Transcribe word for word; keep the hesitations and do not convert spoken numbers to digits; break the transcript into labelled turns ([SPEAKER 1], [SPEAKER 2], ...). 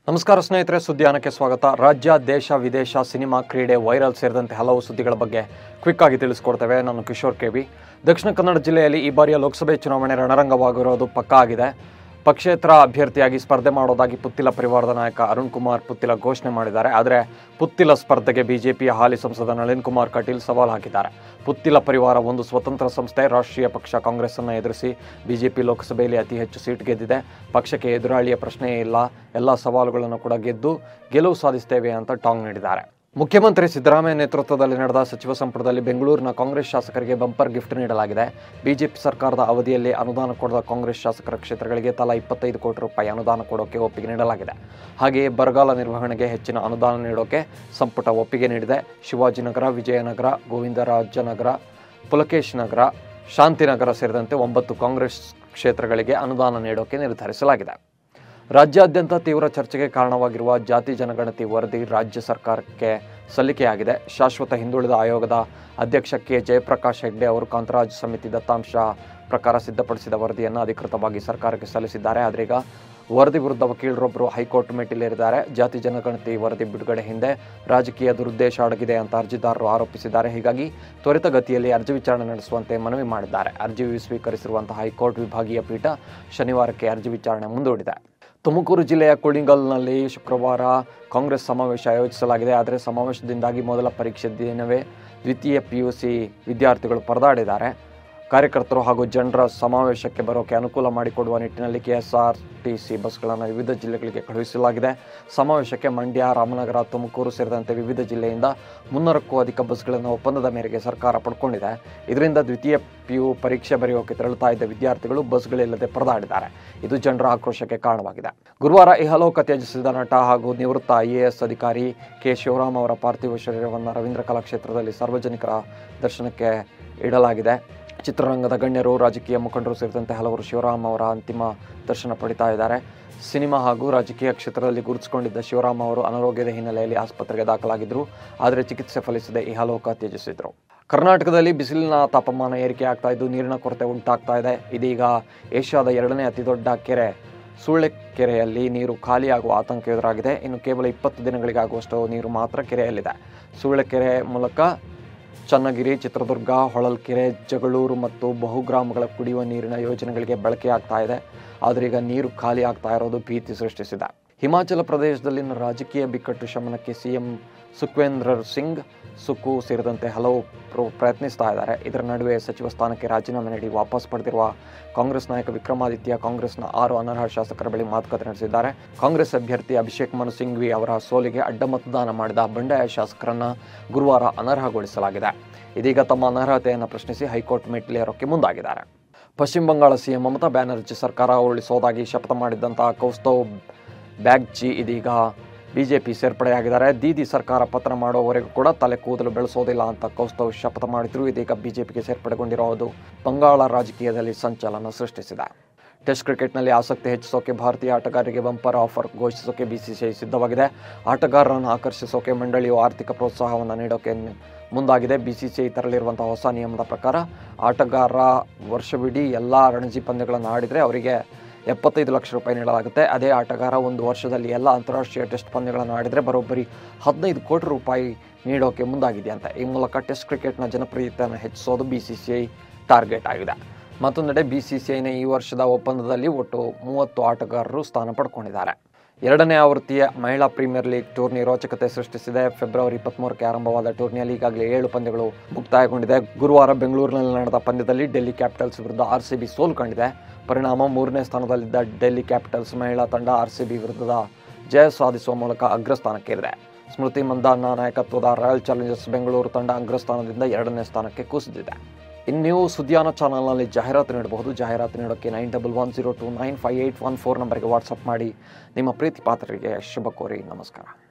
[SPEAKER 1] ನಮಸ್ಕಾರ ಸ್ನೇಹಿತರೆ, ಸುದ್ದಿಯಾನಕ್ಕೆ ಸ್ವಾಗತ. ರಾಜ್ಯ, ದೇಶ, ವಿದೇಶ, ಸಿನಿಮಾ, ಕ್ರೀಡೆ, ವೈರಲ್ ಸೇರಿದಂತೆ ಹಲವು ಸುದ್ದಿಗಳ ಬಗ್ಗೆ ಕ್ವಿಕ್ ಆಗಿ ತಿಳಿಸ್ಕೊಡ್ತೇವೆ. ನಾನು ಕಿಶೋರ್ ಕೆವಿ. ದಕ್ಷಿಣ ಕನ್ನಡ ಜಿಲ್ಲೆಯಲ್ಲಿ ಈ ಬಾರಿಯ ಲೋಕಸಭೆ ಚುನಾವಣೆ ರಣರಂಗವಾಗಿರೋದು ಪಕ್ಕಾ ಆಗಿದೆ. ಪಕ್ಷೇತರ ಅಭ್ಯರ್ಥಿಯಾಗಿ ಸ್ಪರ್ಧೆ ಮಾಡೋದಾಗಿ ಪುತ್ತಿಲ ಪರಿವಾರದ ನಾಯಕ ಅರುಣ್ ಕುಮಾರ್ ಪುತ್ತಿಲ ಘೋಷಣೆ ಮಾಡಿದ್ದಾರೆ. ಆದರೆ ಪುತ್ತಿಲ ಸ್ಪರ್ಧೆಗೆ ಬಿಜೆಪಿಯ ಹಾಲಿ ಸಂಸದ ನಳಿನ್ ಕುಮಾರ್ ಕಟೀಲ್ ಸವಾಲು ಹಾಕಿದ್ದಾರೆ. ಪುತ್ತಿಲ ಪರಿವಾರ ಒಂದು ಸ್ವತಂತ್ರ ಸಂಸ್ಥೆ. ರಾಷ್ಟ್ರೀಯ ಪಕ್ಷ ಕಾಂಗ್ರೆಸ್ ಅನ್ನು ಎದುರಿಸಿ ಬಿಜೆಪಿ ಲೋಕಸಭೆಯಲ್ಲಿ ಅತಿ ಹೆಚ್ಚು ಸೀಟ್ ಗೆದ್ದಿದೆ. ಪಕ್ಷಕ್ಕೆ ಎದುರಾಳಿಯ ಪ್ರಶ್ನೆಯೇ ಇಲ್ಲ. ಎಲ್ಲ ಸವಾಲುಗಳನ್ನು ಕೂಡ ಗೆದ್ದು ಗೆಲುವು ಸಾಧಿಸುತ್ತೇವೆ ಅಂತ ಟಾಂಗ್ ನೀಡಿದ್ದಾರೆ. ಮುಖ್ಯಮಂತ್ರಿ ಸಿದ್ದರಾಮಯ್ಯ ನೇತೃತ್ವದಲ್ಲಿ ನಡೆದ ಸಚಿವ ಸಂಪುಟದಲ್ಲಿ ಬೆಂಗಳೂರಿನ ಕಾಂಗ್ರೆಸ್ ಶಾಸಕರಿಗೆ ಬಂಪರ್ ಗಿಫ್ಟ್ ನೀಡಲಾಗಿದೆ. ಬಿಜೆಪಿ ಸರ್ಕಾರದ ಅವಧಿಯಲ್ಲಿ ಅನುದಾನ ಕೊಡದ ಕಾಂಗ್ರೆಸ್ ಶಾಸಕರ ಕ್ಷೇತ್ರಗಳಿಗೆ ತಲಾ ಇಪ್ಪತ್ತೈದು ಕೋಟಿ ರೂಪಾಯಿ ಅನುದಾನ ಕೊಡೋಕೆ ಒಪ್ಪಿಗೆ ನೀಡಲಾಗಿದೆ. ಹಾಗೆಯೇ ಬರಗಾಲ ನಿರ್ವಹಣೆಗೆ ಹೆಚ್ಚಿನ ಅನುದಾನ ನೀಡೋಕೆ ಸಂಪುಟ ಒಪ್ಪಿಗೆ ನೀಡಿದೆ. ಶಿವಾಜಿನಗರ, ವಿಜಯನಗರ, ಗೋವಿಂದರಾಜನಗರ, ಪುಲಕೇಶ್ ನಗರ, ಶಾಂತಿನಗರ ಸೇರಿದಂತೆ ಒಂಬತ್ತು ಕಾಂಗ್ರೆಸ್ ಕ್ಷೇತ್ರಗಳಿಗೆ ಅನುದಾನ ನೀಡೋಕೆ ನಿರ್ಧರಿಸಲಾಗಿದೆ. ರಾಜ್ಯಾದ್ಯಂತ ತೀವ್ರ ಚರ್ಚೆಗೆ ಕಾರಣವಾಗಿರುವ ಜಾತಿ ಜನಗಣತಿ ವರದಿ ರಾಜ್ಯ ಸರ್ಕಾರಕ್ಕೆ ಸಲ್ಲಿಕೆಯಾಗಿದೆ. ಶಾಶ್ವತ ಹಿಂದುಳಿದ ಆಯೋಗದ ಅಧ್ಯಕ್ಷ ಕೆ ಜಯಪ್ರಕಾಶ್ ಹೆಗ್ಡೆ ಅವರು ಕಾಂತರಾಜ್ ಸಮಿತಿ ದತ್ತಾಂಶ ಪ್ರಕಾರ ಸಿದ್ಧಪಡಿಸಿದ ವರದಿಯನ್ನು ಅಧಿಕೃತವಾಗಿ ಸರ್ಕಾರಕ್ಕೆ ಸಲ್ಲಿಸಿದ್ದಾರೆ. ಆದರೆ ಈಗ ವರದಿ ವಿರುದ್ಧ ವಕೀಲರೊಬ್ಬರು ಹೈಕೋರ್ಟ್ ಮೆಟ್ಟಿಲೇರಿದ್ದಾರೆ. ಜಾತಿ ಜನಗಣತಿ ವರದಿ ಬಿಡುಗಡೆ ಹಿಂದೆ ರಾಜಕೀಯ ದುರುದ್ದೇಶ ಅಡಗಿದೆ ಅಂತ ಅರ್ಜಿದಾರರು ಆರೋಪಿಸಿದ್ದಾರೆ. ಹೀಗಾಗಿ ತ್ವರಿತಗತಿಯಲ್ಲಿ ಅರ್ಜಿ ವಿಚಾರಣೆ ನಡೆಸುವಂತೆ ಮನವಿ ಮಾಡಿದ್ದಾರೆ. ಅರ್ಜಿ ಸ್ವೀಕರಿಸಿರುವಂತಹ ಹೈಕೋರ್ಟ್ ವಿಭಾಗೀಯ ಪೀಠ ಶನಿವಾರಕ್ಕೆ ಅರ್ಜಿ ವಿಚಾರಣೆ ಮುಂದೂಡಿದೆ. ತುಮಕೂರು ಜಿಲ್ಲೆಯ ಕುಳಿಗಲ್ನಲ್ಲಿ ಶುಕ್ರವಾರ ಕಾಂಗ್ರೆಸ್ ಸಮಾವೇಶ ಆಯೋಜಿಸಲಾಗಿದೆ. ಆದರೆ ಸಮಾವೇಶದಿಂದಾಗಿ ಮೊದಲ ಪರೀಕ್ಷೆ ದಿನವೇ ದ್ವಿತೀಯ ಪಿಯುಸಿ ವಿದ್ಯಾರ್ಥಿಗಳು ಪರದಾಡಿದ್ದಾರೆ. ಕಾರ್ಯಕರ್ತರು ಹಾಗೂ ಜನರ ಸಮಾವೇಶಕ್ಕೆ ಬರೋಕೆ ಅನುಕೂಲ ಮಾಡಿಕೊಡುವ ನಿಟ್ಟಿನಲ್ಲಿ ಕೆಎಸ್ಆರ್ಟಿಸಿ ಬಸ್ಗಳನ್ನು ವಿವಿಧ ಜಿಲ್ಲೆಗಳಿಗೆ ಕಳುಹಿಸಲಾಗಿದೆ. ಸಮಾವೇಶಕ್ಕೆ ಮಂಡ್ಯ, ರಾಮನಗರ, ತುಮಕೂರು ಸೇರಿದಂತೆ ವಿವಿಧ ಜಿಲ್ಲೆಯಿಂದ ಮುನ್ನೂರಕ್ಕೂ ಅಧಿಕ ಬಸ್ಗಳನ್ನು ಒಪ್ಪಂದದ ಮೇರೆಗೆ ಸರ್ಕಾರ ಪಡ್ಕೊಂಡಿದೆ. ಇದರಿಂದ ದ್ವಿತೀಯ ಪಿಯು ಪರೀಕ್ಷೆ ಬರೆಯೋಕೆ ತೆರಳುತ್ತಾ ಇದ್ದ ವಿದ್ಯಾರ್ಥಿಗಳು ಬಸ್ಗಳಿಲ್ಲದೆ ಪರದಾಡಿದ್ದಾರೆ. ಇದು ಜನರ ಆಕ್ರೋಶಕ್ಕೆ ಕಾರಣವಾಗಿದೆ. ಗುರುವಾರ ಇಹಲೋಕ ತ್ಯಜಿಸಿದ ನಟ ಹಾಗೂ ನಿವೃತ್ತ ಐಎಎಸ್ ಅಧಿಕಾರಿ ಕೆ ಶಿವರಾಮ್ ಅವರ ಪಾರ್ಥಿವ ಶರೀರವನ್ನು ರವೀಂದ್ರ ಕಲಾಕ್ಷೇತ್ರದಲ್ಲಿ ಸಾರ್ವಜನಿಕರ ದರ್ಶನಕ್ಕೆ ಇಡಲಾಗಿದೆ. ಚಿತ್ರರಂಗದ ಗಣ್ಯರು, ರಾಜಕೀಯ ಮುಖಂಡರು ಸೇರಿದಂತೆ ಹಲವರು ಶಿವರಾಮ್ ಅವರ ಅಂತಿಮ ದರ್ಶನ ಪಡಿತಾ ಇದ್ದಾರೆ. ಸಿನಿಮಾ ಹಾಗೂ ರಾಜಕೀಯ ಕ್ಷೇತ್ರದಲ್ಲಿ ಗುರುತಿಸಿಕೊಂಡಿದ್ದ ಶಿವರಾಮ್ ಅವರು ಅನಾರೋಗ್ಯದ ಹಿನ್ನೆಲೆಯಲ್ಲಿ ಆಸ್ಪತ್ರೆಗೆ ದಾಖಲಾಗಿದ್ದರು. ಆದರೆ ಚಿಕಿತ್ಸೆ ಫಲಿಸದೆ ಇಹಲೋಕ ತ್ಯಜಿಸಿದರು. ಕರ್ನಾಟಕದಲ್ಲಿ ಬಿಸಿಲಿನ ತಾಪಮಾನ ಏರಿಕೆ ಆಗ್ತಾ ಇದ್ದು ನೀರಿನ ಕೊರತೆ ಉಂಟಾಗ್ತಾ ಇದೆ. ಇದೀಗ ಏಷ್ಯಾದ ಎರಡನೇ ಅತಿದೊಡ್ಡ ಕೆರೆ ಸೂಳೆಕೆರೆಯಲ್ಲಿ ನೀರು ಖಾಲಿಯಾಗುವ ಆತಂಕ ಎದುರಾಗಿದೆ. ಇನ್ನು ಕೇವಲ ಇಪ್ಪತ್ತು ದಿನಗಳಿಗಾಗುವಷ್ಟು ನೀರು ಮಾತ್ರ ಕೆರೆಯಲ್ಲಿದೆ. ಸೂಳೆಕೆರೆ ಮೂಲಕ ಚನ್ನಗಿರಿ, ಚಿತ್ರದುರ್ಗ, ಹೊಳಲ್ಕೆರೆ, ಜಗಳೂರು ಮತ್ತು ಬಹುಗ್ರಾಮಗಳ ಕುಡಿಯುವ ನೀರಿನ ಯೋಜನೆಗಳಿಗೆ ಬಳಕೆಯಾಗ್ತಾ ಇದೆ. ಆದರೆ ಈಗ ನೀರು ಖಾಲಿ ಆಗ್ತಾ ಇರೋದು ಭೀತಿ ಸೃಷ್ಟಿಸಿದೆ. ಹಿಮಾಚಲ ಪ್ರದೇಶದಲ್ಲಿನ ರಾಜಕೀಯ ಬಿಕ್ಕಟ್ಟು ಶಮನಕ್ಕೆ ಸಿಎಂ ಸುಖ್ವೇಂದ್ರ ಸಿಂಗ್ ಸುಕು ಸೇರಿದಂತೆ ಹಲವು ಪ್ರಯತ್ನಿಸ್ತಾ ಇದ್ದಾರೆ. ಇದರ ನಡುವೆ ಸಚಿವ ಸ್ಥಾನಕ್ಕೆ ರಾಜೀನಾಮೆ ನೀಡಿ ವಾಪಸ್ ಪಡೆದಿರುವ ಕಾಂಗ್ರೆಸ್ ನಾಯಕ ವಿಕ್ರಮಾದಿತ್ಯ ಕಾಂಗ್ರೆಸ್ನ ಆರು ಅನರ್ಹ ಶಾಸಕರ ಬಳಿ ಮಾತುಕತೆ ನಡೆಸಿದ್ದಾರೆ. ಕಾಂಗ್ರೆಸ್ ಅಭ್ಯರ್ಥಿ ಅಭಿಷೇಕ್ ಮನು ಸಿಂಘ್ವಿ ಅವರ ಸೋಲಿಗೆ ಅಡ್ಡ ಮತದಾನ ಮಾಡಿದ ಬಂಡಾಯ ಶಾಸಕರನ್ನ ಗುರುವಾರ ಅನರ್ಹಗೊಳಿಸಲಾಗಿದೆ. ಇದೀಗ ತಮ್ಮ ಅನರ್ಹತೆಯನ್ನು ಪ್ರಶ್ನಿಸಿ ಹೈಕೋರ್ಟ್ ಮೆಟ್ಟಿಲೇರೋಕೆ ಮುಂದಾಗಿದ್ದಾರೆ. ಪಶ್ಚಿಮ ಬಂಗಾಳ ಸಿಎಂ ಮಮತಾ ಬ್ಯಾನರ್ಜಿ ಸರ್ಕಾರ ಉರುಳಿಸೋದಾಗಿ ಶಪಥ ಮಾಡಿದ್ದಂತಹ ಕೌಸ್ತವ್ ಬ್ಯಾಗ್ಚಿ ಇದೀಗ ಬಿಜೆಪಿ ಸೇರ್ಪಡೆಯಾಗಿದ್ದಾರೆ. ದೀದಿ ಸರ್ಕಾರ ಪತನ ಮಾಡುವವರೆಗೂ ಕೂಡ ತಲೆ ಕೂದಲು ಬೆಳೆಸೋದಿಲ್ಲ ಅಂತ ಕೌಸ್ತವ್ ಶಪಥ ಮಾಡಿದ್ರು. ಇದೀಗ ಬಿಜೆಪಿಗೆ ಸೇರ್ಪಡೆಗೊಂಡಿರೋದು ಬಂಗಾಳ ರಾಜಕೀಯದಲ್ಲಿ ಸಂಚಲನ ಸೃಷ್ಟಿಸಿದೆ. ಟೆಸ್ಟ್ ಕ್ರಿಕೆಟ್ನಲ್ಲಿ ಆಸಕ್ತಿ ಹೆಚ್ಚಿಸೋಕೆ ಭಾರತೀಯ ಆಟಗಾರರಿಗೆ ಬಂಪರ್ ಆಫರ್ ಘೋಷಿಸೋಕೆ ಬಿಸಿಸಿಐ ಸಿದ್ಧವಾಗಿದೆ. ಆಟಗಾರರನ್ನು ಆಕರ್ಷಿಸೋಕೆ ಮಂಡಳಿಯು ಆರ್ಥಿಕ ಪ್ರೋತ್ಸಾಹವನ್ನು ನೀಡೋಕೆ ಮುಂದಾಗಿದೆ. ಬಿಸಿಸಿಐ ತರಲಿರುವಂತಹ ಹೊಸ ನಿಯಮದ ಪ್ರಕಾರ ಆಟಗಾರ ವರ್ಷವಿಡೀ ಎಲ್ಲ ರಣಜಿ ಪಂದ್ಯಗಳನ್ನು ಆಡಿದರೆ ಅವರಿಗೆ ಎಪ್ಪತ್ತೈದು ಲಕ್ಷ ರೂಪಾಯಿ ನೀಡಲಾಗುತ್ತೆ. ಅದೇ ಆಟಗಾರ ಒಂದು ವರ್ಷದಲ್ಲಿ ಎಲ್ಲ ಅಂತಾರಾಷ್ಟ್ರೀಯ ಟೆಸ್ಟ್ ಪಂದ್ಯಗಳನ್ನು ಆಡಿದರೆ ಬರೋಬ್ಬರಿ ಹದಿನೈದು ಕೋಟಿ ರೂಪಾಯಿ ನೀಡೋಕೆ ಮುಂದಾಗಿದೆಯಂತೆ. ಈ ಮೂಲಕ ಟೆಸ್ಟ್ ಕ್ರಿಕೆಟ್ನ ಜನಪ್ರಿಯತೆಯನ್ನು ಹೆಚ್ಚಿಸೋದು ಬಿಸಿಸಿಐ ಟಾರ್ಗೆಟ್ ಆಗಿದೆ. ಮತ್ತೊಂದೆಡೆ ಬಿಸಿಸಿಐನ ಈ ವರ್ಷದ ಒಪ್ಪಂದದಲ್ಲಿ ಒಟ್ಟು ಮೂವತ್ತು ಆಟಗಾರರು ಸ್ಥಾನ ಪಡ್ಕೊಂಡಿದ್ದಾರೆ. ಎರಡನೇ ಆವೃತ್ತಿಯ ಮಹಿಳಾ ಪ್ರೀಮಿಯರ್ ಲೀಗ್ ಟೂರ್ನಿ ರೋಚಕತೆ ಸೃಷ್ಟಿಸಿದೆ. ಫೆಬ್ರವರಿ ಇಪ್ಪತ್ತ್ಮೂರಕ್ಕೆ ಆರಂಭವಾದ ಟೂರ್ನಿಯಲ್ಲಿ ಈಗಾಗಲೇ ಏಳು ಪಂದ್ಯಗಳು ಮುಕ್ತಾಯಗೊಂಡಿದೆ. ಗುರುವಾರ ಬೆಂಗಳೂರಿನಲ್ಲಿ ನಡೆದ ಪಂದ್ಯದಲ್ಲಿ ಡೆಲ್ಲಿ ಕ್ಯಾಪಿಟಲ್ಸ್ ವಿರುದ್ಧ ಆರ್ಸಿಬಿ ಸೋಲು ಕಂಡಿದೆ. ಪರಿಣಾಮ ಮೂರನೇ ಸ್ಥಾನದಲ್ಲಿದ್ದ ಡೆಲ್ಲಿ ಕ್ಯಾಪಿಟಲ್ಸ್ ಮಹಿಳಾ ತಂಡ ಆರ್ಸಿಬಿ ವಿರುದ್ಧದ ಜಯ ಸಾಧಿಸುವ ಮೂಲಕ ಅಗ್ರಸ್ಥಾನಕ್ಕೇರಿದೆ. ಸ್ಮೃತಿ ಮಂದಾನ ನಾಯಕತ್ವದ ರಾಯಲ್ ಚಾಲೆಂಜರ್ಸ್ ಬೆಂಗಳೂರು ತಂಡ ಅಗ್ರಸ್ಥಾನದಿಂದ ಎರಡನೇ ಸ್ಥಾನಕ್ಕೆ ಕುಸಿದಿದೆ. ಇನ್ನು ನೀವು ಸುದ್ದಿಯಾನ ಚಾನಲ್ನಲ್ಲಿ ಜಾಹೀರಾತು ನೀಡಬಹುದು. ಜಾಹೀರಾತು ನೀಡೋಕ್ಕೆ nine double one zero two nine five eight one four ನಂಬರ್ಗೆ ವಾಟ್ಸಪ್ ಮಾಡಿ ನಿಮ್ಮ ಪ್ರೀತಿ ಪಾತ್ರರಿಗೆ ಶುಭ ಕೋರಿ. ನಮಸ್ಕಾರ.